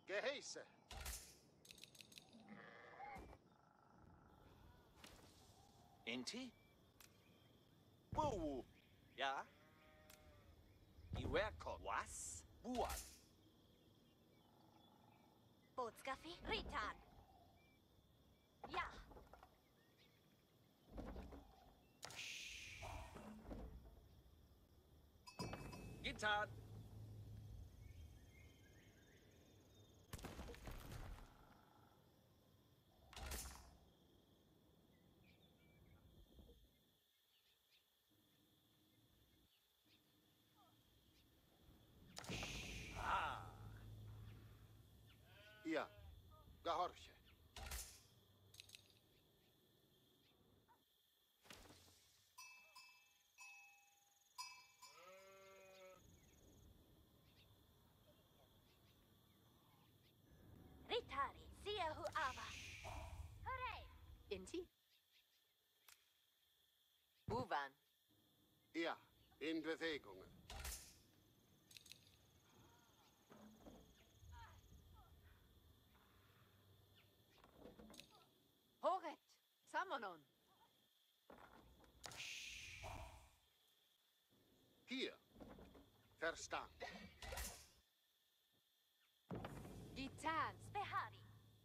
Geheiße. Inti? Wuhu. Ja? Iwerkot. Was? Buan. Bootskaffi, Ritan. Ja. Gitan. Ja, gehorche. Ritari, Siahu Ava. Hooray! Inti? Buwan. Ja, in Bewegung. Horet. Samanon. Hier. Verstand. Gitan. Behari.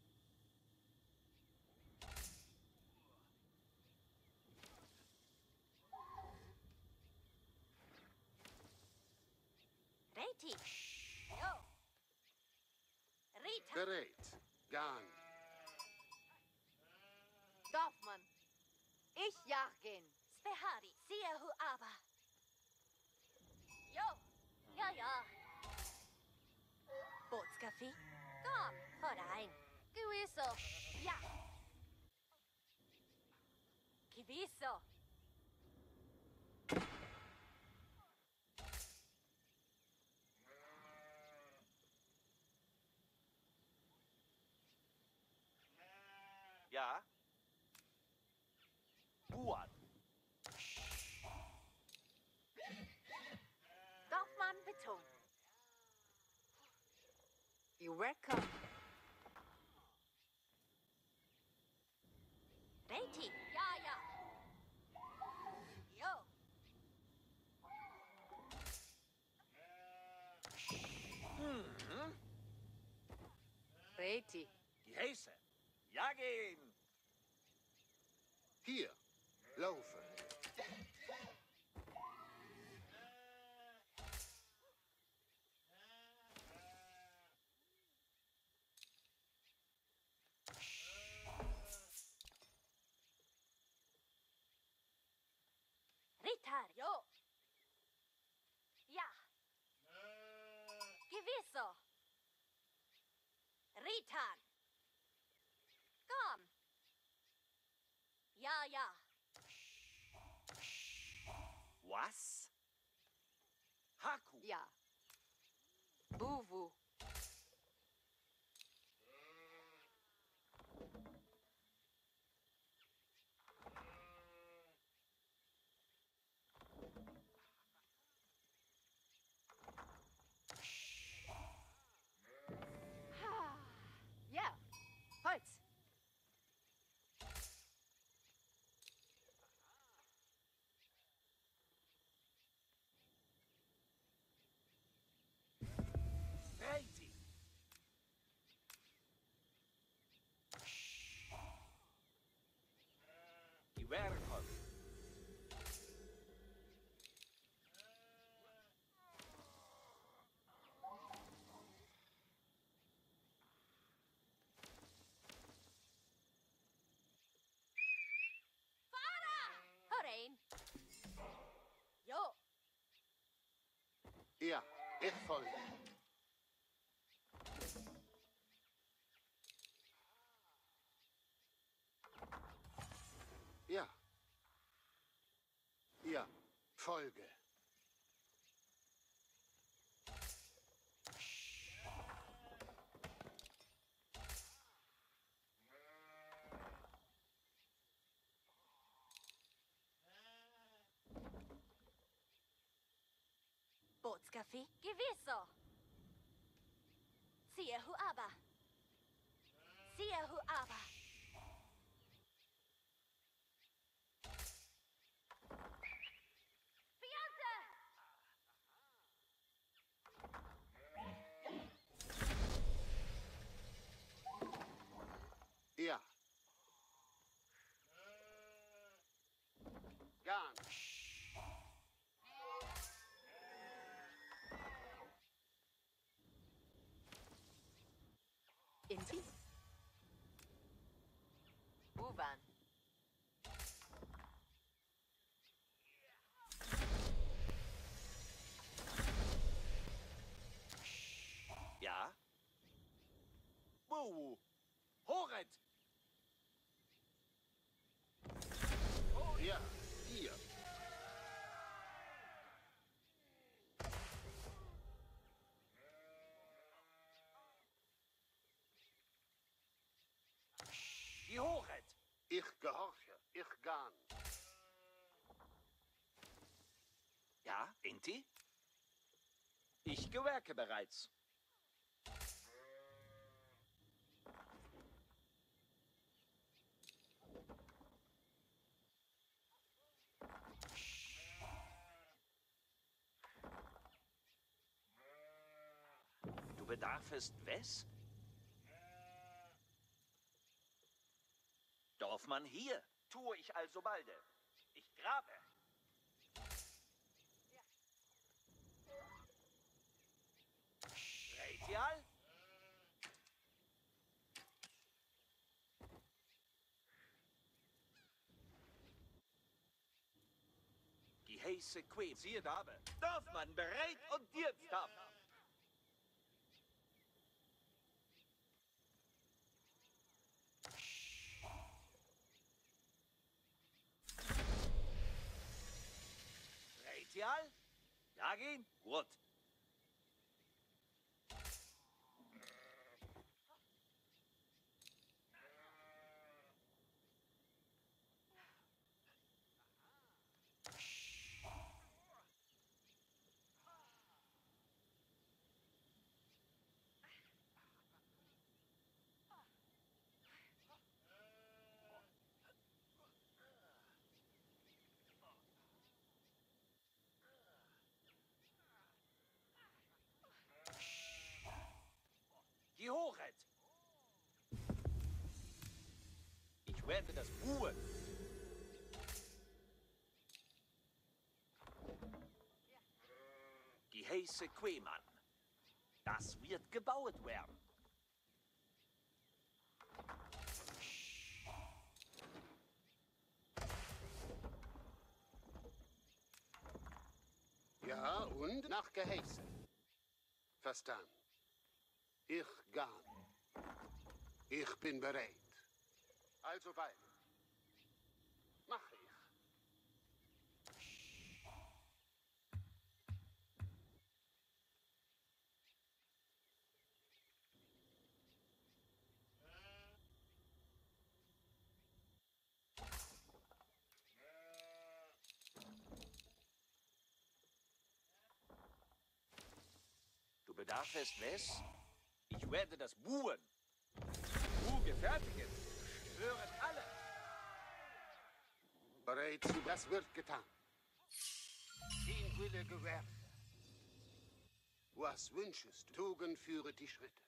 Reiti. Jo. Ritan. Bereit. Gang. Dorfmann. Ich jagen. Behari, Siahu Ava. Jo. Ja, ja. Bootskaffi. Kom, herein. Gewisso. Ja. Gewisso. Ja? Buan. Dorfmann Beton. You welcome. Reiti. Ja, ja. Jo. Reti. Geheiße. Jagen. Hier. Laufe. Ritar. Jo. Ja. Gewisso. Ritan. Komm. Ja, ja. Was? Haku. Ja. Buwu. Ja. Holz. Reiti. Iwerkot. Herein. Jo. Ja, ich folge. Ja. Ja, folge. Bootskaffi. Gewisso. Siahu Huaba. Sia Huaba. Fiante! Ja. Gan. Inti? Uvan. Ja? Wu. Horet. Ja. Hier. Die Horet. Ich gehorche. Ich gan. Ja, Inti? Ich gewerke bereits. Du bedarfest wes? Dorfmann hier. Tue ich also balde. Ich grabe. Retial? Die heiße Queen. Siehe Dame. Dorfmann bereit und diensthaft. Retial? Jagin? Gut. Die Hochheit. Ich werde das ruhen. Die heiße Quemann. Das wird gebaut werden. Ja, und nach Geheiße. Verstanden. Ich gan. Ich bin bereit. Also bald. Mach ich. Du bedarfest wes? Ich werde das buhen. Gefertigen. Hören alle. Bereit zu, das wird getan. Den Wille gewährt. Was wünschest du? Tugend führe die Schritte.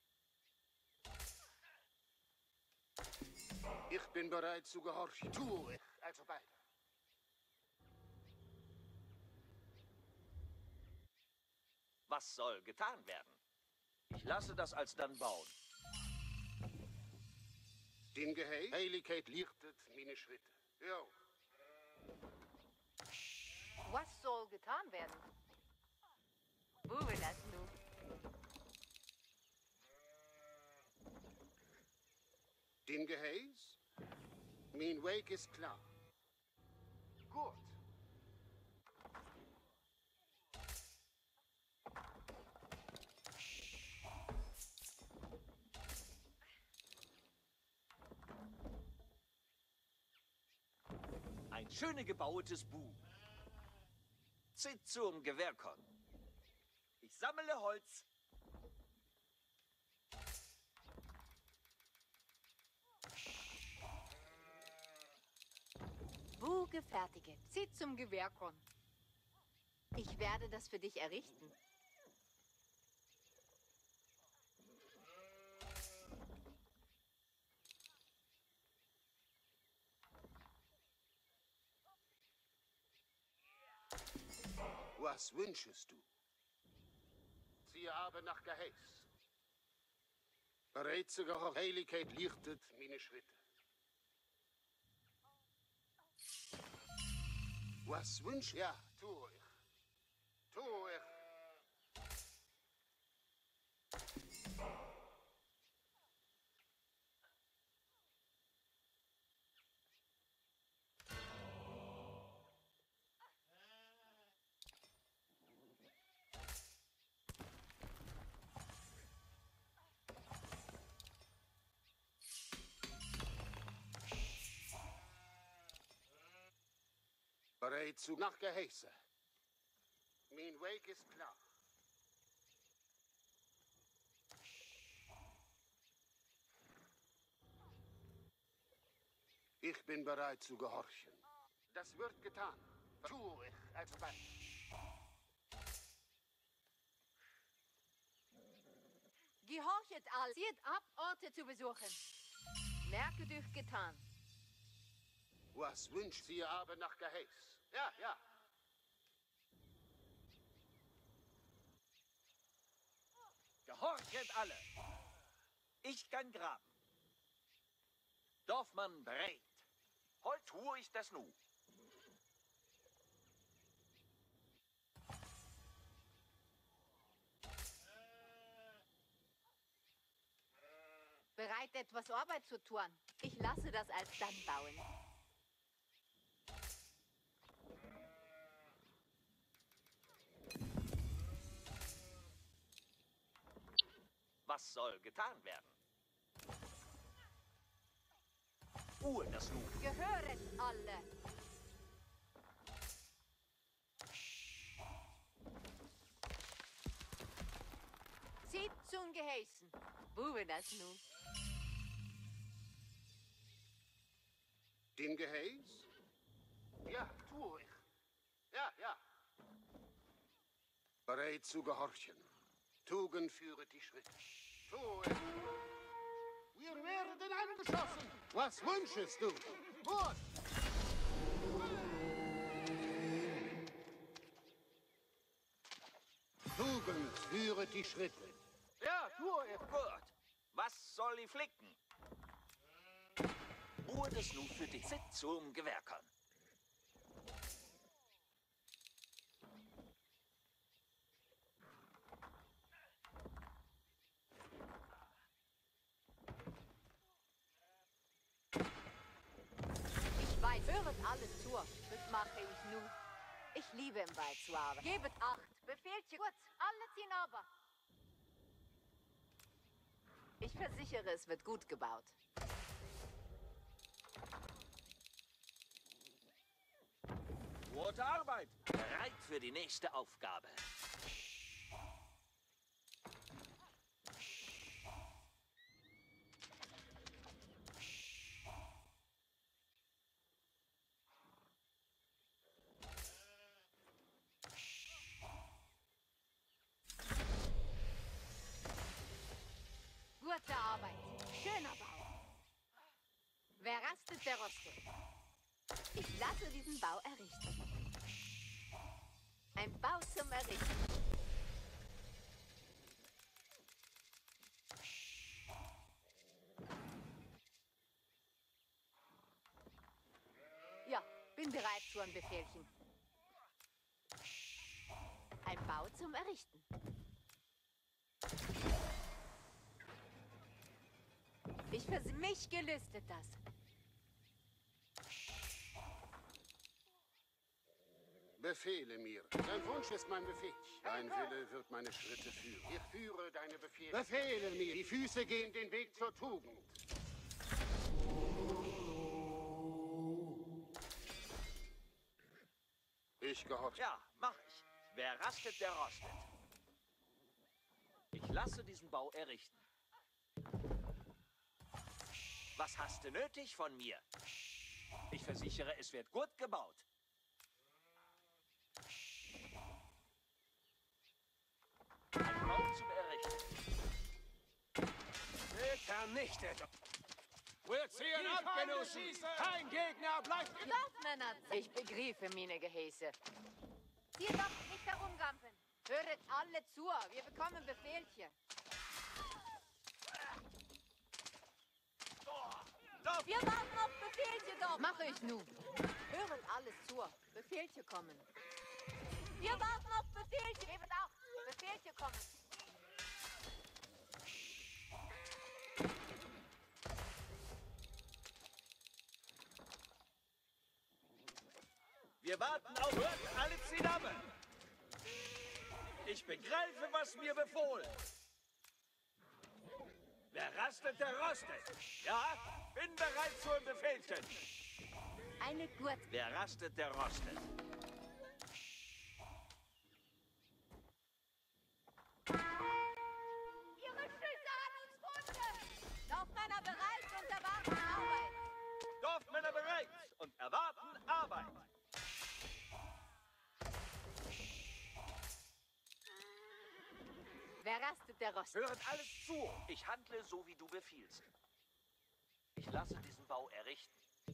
Ich bin bereit zu gehorchen. Tue ich, also beide. Was soll getan werden? Ich lasse das alsdann bauen. Den Geheiß, Heiligkeit lichtet meine Schritte. Jo. Was soll getan werden? Wo lassen du? Den Geheiß? Mein Weg ist klar. Gut. Ein schöne gebautes Bu. Zit zum Gewehrkon. Ich sammle Holz. Gebäude fertige. Zieh zum Gewehrkorn. Ich werde das für dich errichten. Was wünschest du? Siehe aber nach Geheiß. Bereit zur Heiligkeit lichtet meine Schritte. Was wünsch? Ja, tu ich. Tu ich. Bereit zu nach Geheiße. Mein Weg ist klar. Ich bin bereit zu gehorchen. Das wird getan. Tu ich alsbald. Gehorchet all. Zieht ab, Orte zu besuchen. Merke dich getan. Was wünscht sie aber nach Geheiß? Ja, ja. Gehorchet alle! Ich kann graben. Dorfmann bereit. Heut tue ich das nu. Bereit, etwas Arbeit zu tun. Ich lasse das alsdann bauen. Was soll getan werden? Ruhe das nu. Gehöret alle. Zieht zum Geheißen. Buhe das nu. Den Geheiß? Ja, tu ich. Ja, ja. Bereit zu gehorchen. Tugend führet die Schritte. Tu ich. Wir werden angeschossen. Was wünschest du? Gut. Tugend führet die Schritte. Ja, tu ich. Gut. Was soll ich flicken? Ruhe das nu für dich. Sit zum Gewerkern. Ich weiß, höret alles zu. Das mache ich nu. Ich liebe im Wald zu arbeiten. Gebet Acht. Befehlchen. Gut, alle ziehen aber. Ich versichere, es wird gut gebaut. Gute Arbeit. Bereit für die nächste Aufgabe. Gute Arbeit. Schöner Bau. Wer rastet, der rostet. Ich lasse diesen Bau errichten. Ein Bau zum Errichten. Ja, bin bereit zu einem Befehlchen. Ein Bau zum Errichten. Mich gelüstet das. Befehle mir. Dein Wunsch ist mein Befehl. Dein Wille wird meine Schritte führen. Ich führe deine Befehle. Befehle mir. Die Füße gehen den Weg zur Tugend. Ich gehorche. Ja, mach ich. Wer rastet, der rostet. Ich lasse diesen Bau errichten. Was hast du nötig von mir? Ich versichere, es wird gut gebaut. Ein Bau zum Errichten. Vernichtet! Wir ziehen ab, Genossen! Kein Gegner bleibt... Dorfmänner, ich begreife meine Gehäse. Sie doch nicht herumgampeln. Höret alle zu, wir bekommen Befehlchen. Wir warten auf Befehlchen doch. Mach ich nun. Höret alles zu, Befehlchen kommen. Wir warten auf Befehlchen. Gebt auch, Befehlchen kommen. Wir warten auf alle zusammen. Ich begreife, was mir befohlen. Wer rastet, der rostet. Ja, bin bereit zu Befehlchen. Eine Gurt. Wer rastet, der rostet. Ihre Schüsse an uns Funde! Dorfmänner bereit und erwarten Arbeit. Dorfmänner bereit und erwarten Arbeit. Wer rastet, der rostet. Höret alles zu. Ich handle so, wie du befiehlst. Ich lasse diesen Bau errichten.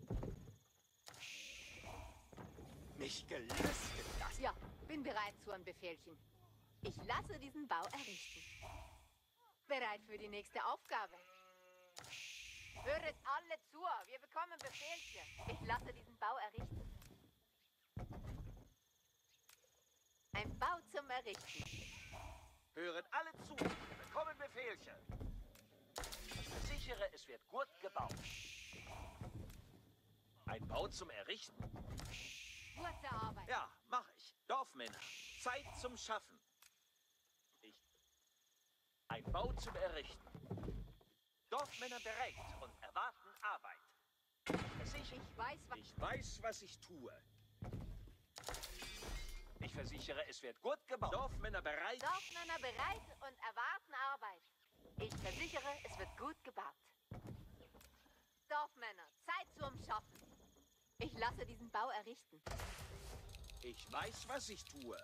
Mich gelüstet das. Ja, bin bereit zu einem Befehlchen. Ich lasse diesen Bau errichten. Bereit für die nächste Aufgabe. Höret alle zu, wir bekommen Befehlchen. Ich lasse diesen Bau errichten. Ein Bau zum Errichten. Höret alle zu. Wir bekommen Befehlchen. Ich versichere, es wird gut gebaut. Ein Bau zum Errichten? Gute Arbeit. Ja, mach ich. Dorfmänner, Zeit zum Schaffen. Ein Bau zum Errichten. Dorfmänner bereit und erwarten Arbeit. Ich weiß, was ich tue. Ich versichere, es wird gut gebaut. Dorfmänner bereit. Dorfmänner bereit und erwarten Arbeit. Ich versichere, es wird gut gebaut. Dorfmänner, Zeit zum Schaffen. Ich lasse diesen Bau errichten. Ich weiß, was ich tue.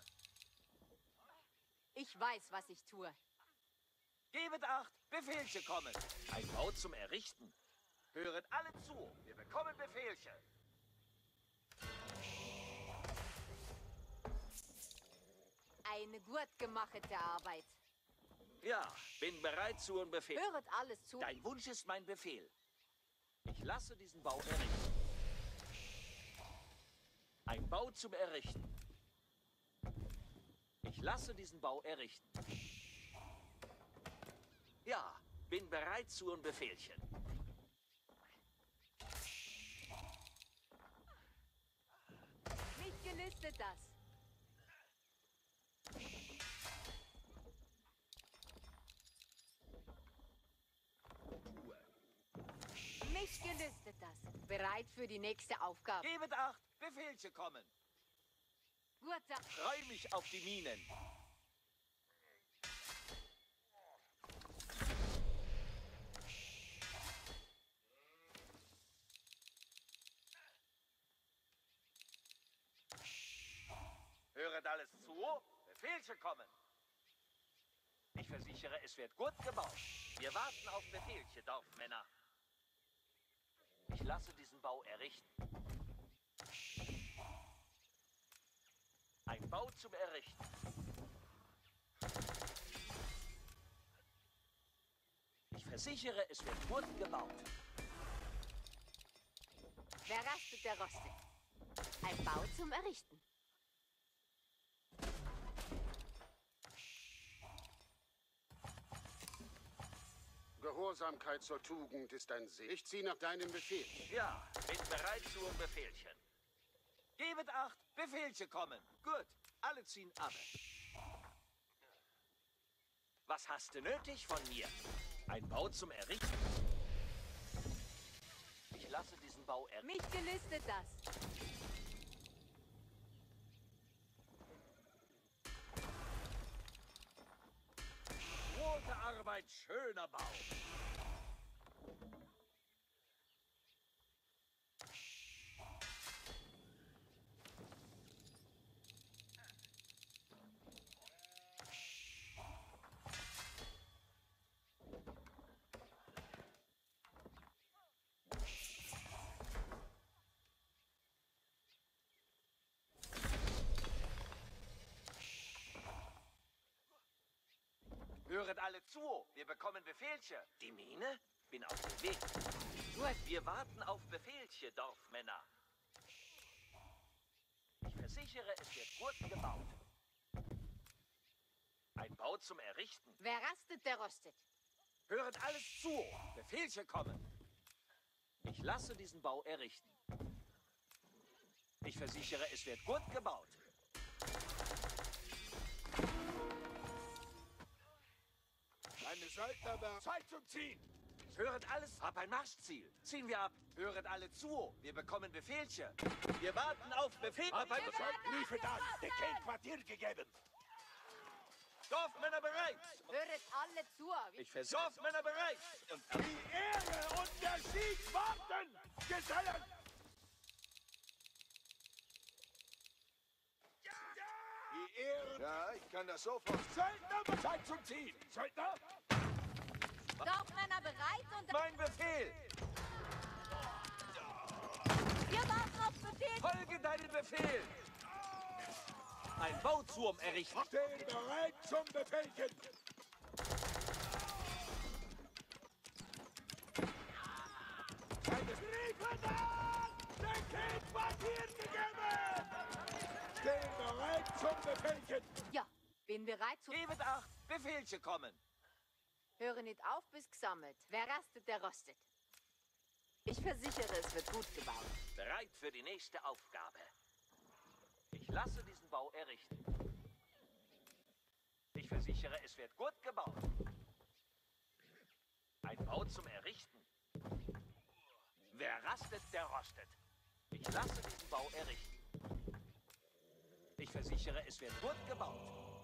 Ich weiß, was ich tue. Gebet acht, Befehlchen kommen. Ein Bau zum Errichten. Höret alle zu, wir bekommen Befehlchen. Eine gut gemachte Arbeit. Ja, bin bereit zu einem Befehl. Höret alles zu. Dein Wunsch ist mein Befehl. Ich lasse diesen Bau errichten. Ein Bau zum Errichten. Ich lasse diesen Bau errichten. Ja, bin bereit zu einem Befehlchen. Mich gelüstet das. Mich gelüstet das. Bereit für die nächste Aufgabe. Gebet acht, Befehlchen kommen. Guter. Freu mich auf die Minen. Höret alles zu, Befehlchen kommen. Ich versichere, es wird gut gebaut. Wir warten auf Befehlchen, Dorfmänner. Ich lasse diesen Bau errichten. Ein Bau zum Errichten. Ich versichere, es wird gut gebaut. Wer rastet, der rostet. Ein Bau zum Errichten. Gehorsamkeit zur Tugend ist ein Segen. Ich ziehe nach deinem Befehl. Ja, bin bereit zu einem Befehlchen. Gebet acht, Befehlchen kommen. Gut, alle ziehen ab. Was hast du nötig von mir? Ein Bau zum Errichten? Ich lasse diesen Bau errichten. Mich gelüstet das. Gute Arbeit, schöner Bau. Höret alle zu, wir bekommen Befehlchen. Die Mine? Bin auf dem Weg. Gut. Wir warten auf Befehlchen, Dorfmänner. Ich versichere, es wird gut gebaut. Ein Bau zum Errichten. Wer rastet, der rostet. Höret alles zu, Befehlchen kommen. Ich lasse diesen Bau errichten. Ich versichere, es wird gut gebaut. Meine Söldner bereit. Zeit zum Ziehen. Höret alles, hab ein Marschziel. Ziehen wir ab. Höret alle zu, wir bekommen Befehlchen. Wir warten auf Befehl. Hab ein Briefe da. Der kein Quartier gegeben. Dorfmänner bereit. Höret alle zu. Ich versichere, Dorfmänner bereit. Und Die Ehre und der Sieg warten. Gesellen. Die Ehre. Ja, ich kann das sofort. Söldner, Zeit zum Ziehen. Söldner. Dorfmänner bereit und mein Befehl. wir warten auf Befehl. Folge deinem Befehl. Ein Bauturm errichten. Stehen bereit zum Befehlchen. Eine Briefe da. Der kein Quartier gegeben. Stehen bereit zum Befehlchen. Ja, bin bereit zu... Gebet acht, Befehlchen kommen. Höre nicht auf, bis gesammelt. Wer rastet, der rostet. Ich versichere, es wird gut gebaut. Bereit für die nächste Aufgabe. Ich lasse diesen Bau errichten. Ich versichere, es wird gut gebaut. Ein Bau zum Errichten. Wer rastet, der rostet. Ich lasse diesen Bau errichten. Ich versichere, es wird gut gebaut.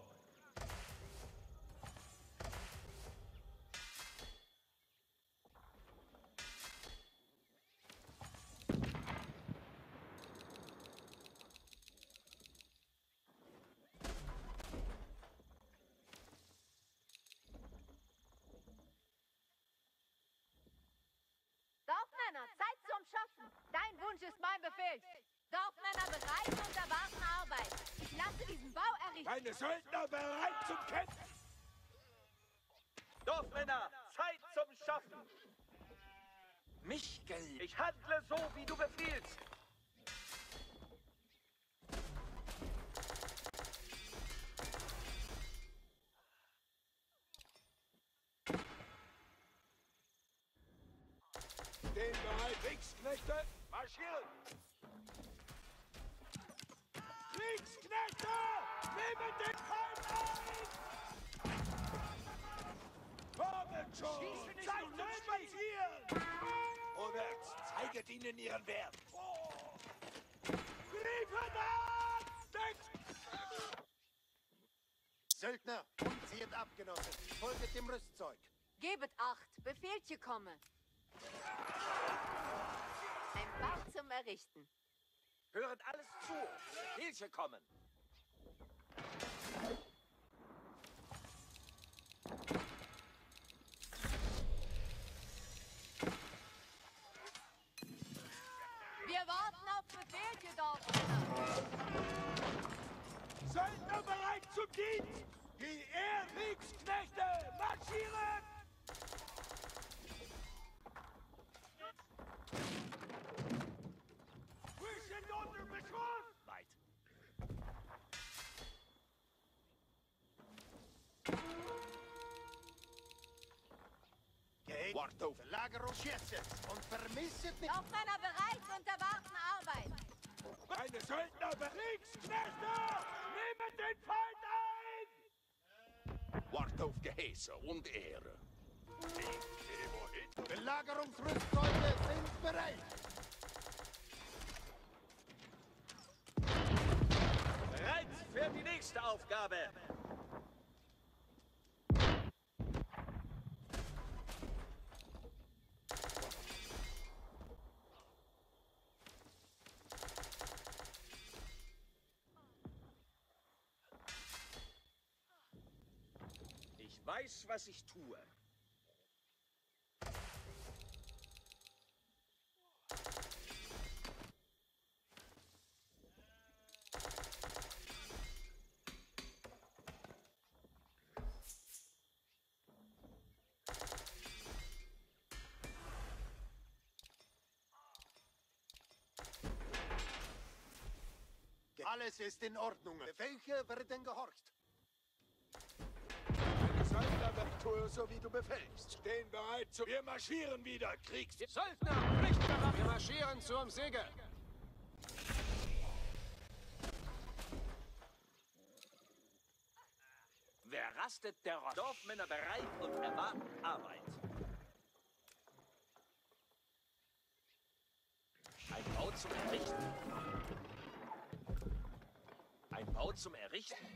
Dorfmänner, Zeit zum Schaffen. Dein Wunsch ist mein Befehl. Dorfmänner bereit und erwarten Arbeit. Ich lasse diesen Bau errichten. Meine Söldner bereit zum Kämpfen. Dorfmänner, Zeit zum Schaffen. Michel, ich handle so, wie du befiehlst. Stehen bereit, Kriegsknechte. Marschieren. Kriegsknechte, nehmen den Feind ein. Kommt schon, Zeit zum Spazieren. Vorwärts, zeiget ihnen ihren Wert. Briefe da! Söldner, umzieht ab, Genossen. Folget dem Rüstzeug. Gebet acht, Befehlchen komme. Ein Bau zum Errichten. Höret alles zu, Befehlchen kommen. Wir warten auf Befehlchen, Dorfmänner. Söldner bereit zum Dienst! Die Kriegsknechte marschieren! Wir sind unter Beschuss! Weit. Geht, Wart auf. Belagerung schätzt und vermisset nicht. Dorfmänner bereit und erwarten Arbeit. Meine Söldner, Kriegsknechte! Nehmen den Feind ein! Wart auf Gehäse und Ehre. Belagerungsrüstzeuge sind bereit. Bereit für die nächste Aufgabe. Ich weiß, was ich tue. Alles ist in Ordnung. Befehle werden gehorcht. Meine Söldner, tue so, wie du befehlst. Stehen bereit zu... Wir marschieren wieder, Kriegs... Söldner, pflichtbereit! Wir marschieren zum Siege. Wer rastet, der rostet. Dorfmänner bereit und erwarten Arbeit. Ein Bau zum Errichten. Ein Bau zum Errichten.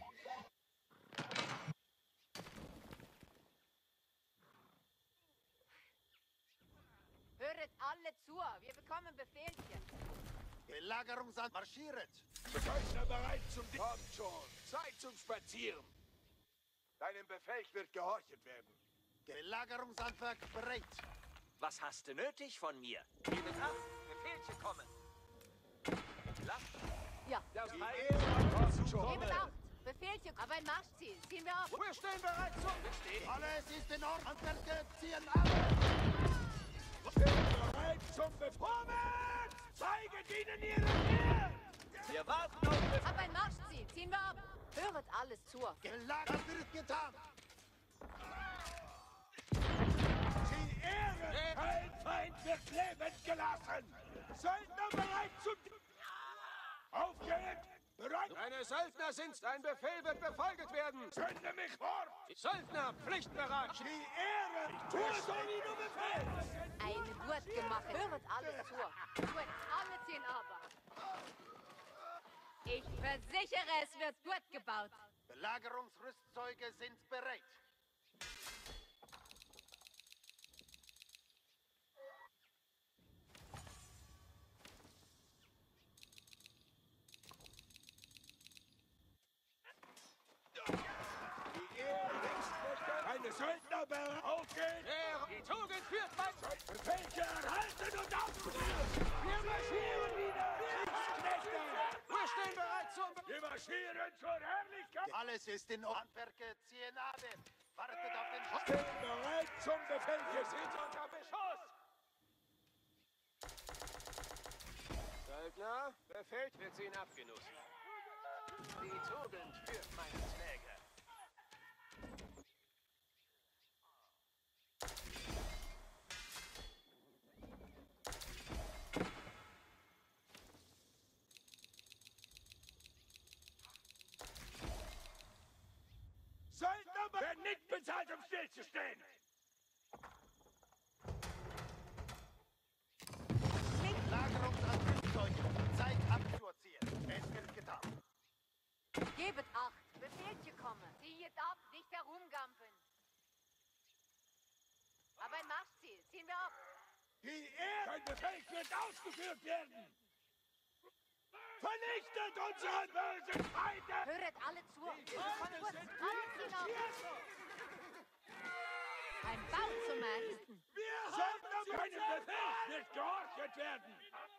Höret alle zu, wir bekommen Befehlchen. Belagerungsan marschiert. Söldner bereit zum... Kommt schon, Zeit zum Spazieren. Deinem Befehl wird gehorchet werden. Belagerungshandwerk bereit. Was hast du nötig von mir? Gebet acht, Befehlchen kommen. Lasst Ja. das Die Heil Ehre kommt schon. Gebet acht. Befehlchen, aber ein Marschziel. Ziehen wir ab. Wir stehen bereit zum Bestehen. Alles ist in Ordnung. Handwerker ziehen ab. Stehen bereit zum Befehl. Vorwärts! Zeiget ihnen ihren Ehren! Wir warten auf Befehl. Aber ein Marschziel. Ziehen wir ab. Höret alles zu. Gelagert wird getan. Die Ehre! Kein Feind wird lebend gelassen! Söldner bereit zum... Aufgeht! Bereit! Deine Söldner sind. Dein Befehl wird befolgt werden. Sende mich fort! Die Söldner, pflichtbereit. Die Ehre! Ich tue so, wie du befehlst! Eine gut gemacht. Höret alles zu. Gut, alle ziehen aber. Ich versichere, es wird gut gebaut. Belagerungsrüstzeuge sind bereit. Die Ehre ist meine Söldner bereit! Aufgeht! Die Tugend führt bei... Befehlchen erhalten und ausführen! Wir marschieren wieder! Kriegsknechte! Wir stehen bereit zum... Wir marschieren zur Herrlichkeit! Alles ist in Ordnung. Handwerker ziehen ab. Wartet auf den Schuss. Stehen bereit zum Befehl! Wir sind unter Beschuss. Söldner, Befehl wird sie in Abgenuss. Die Tugend führt meine Schläge. Söldner werden nicht bezahlt, um stillzustehen! Belagerungsanrüstzeuge. Zeit abzuziehen. Es wird getan. Gebet acht. Befehlchen kommen. Zieht ab, nicht herumgampeln. Aber ein Marschziel. Ziehen wir ab. Die Ehre! Sein Befehl wird ausgeführt werden! Vernichtet unsere bösen Feinde! Höret alle zu. Wir bekommen gut. Alle ziehen ab. Ein Bau zum Errichten. Söldner, meinem Befehl wird gehorcht werden!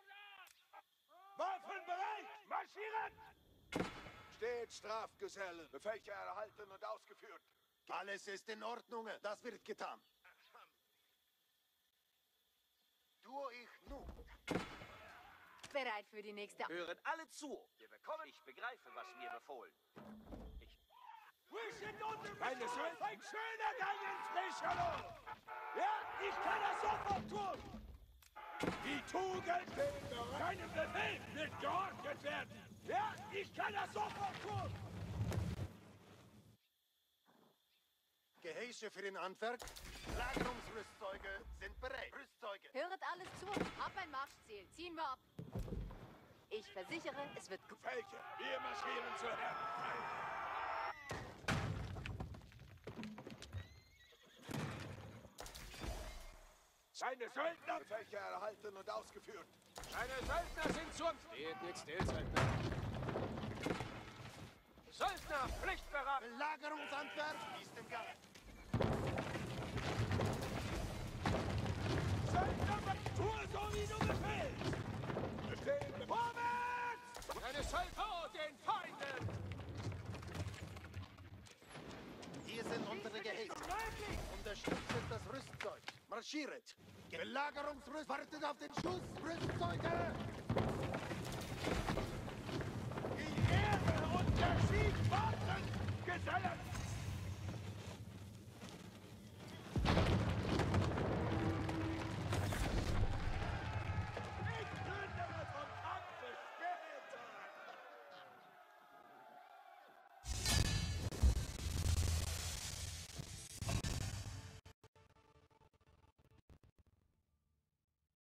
Waffen bereit! Marschieren! Steht, Strafgesellen! Befehlchen erhalten und ausgeführt! Alles ist in Ordnung. Das wird getan. Tue ich nun. Bereit für die nächste... Hören alle zu. Wir bekommen. Ich begreife, was mir befohlen. Meine Söldner, ein schöner Gang ins Frenchl! Ja, ich kann das sofort tun! Die Tugend steht bereit! Deinem Befehl wird gehorcht werden! Ja, ich kann das sofort tun! Geheiße für den Handwerk. Belagerungsrüstzeuge sind bereit. Rüstzeuge. Höret alles zu. Ab ein Marschziel. Ziehen wir ab. Ich versichere, es wird gut. Felke, wir marschieren zur Herrlichkeit! Seine Söldner... Befehlchen erhalten und ausgeführt. Deine Söldner sind zum... Steht nicht still, Söldner. Söldner, pflichtbereit. Belagerungshandwerk ist im Gang. Söldner, tue so, wie du befehlst! Befehl, vorwärts! Deine Söldner, den Feinden. Hier sind unsere Geheiße. Unterstützt das Rüstzeug. Marschiert. Belagerungsrüst. Wartet auf den Schuss. Rüstzeuge. Die Ehre! Schieß, Mann!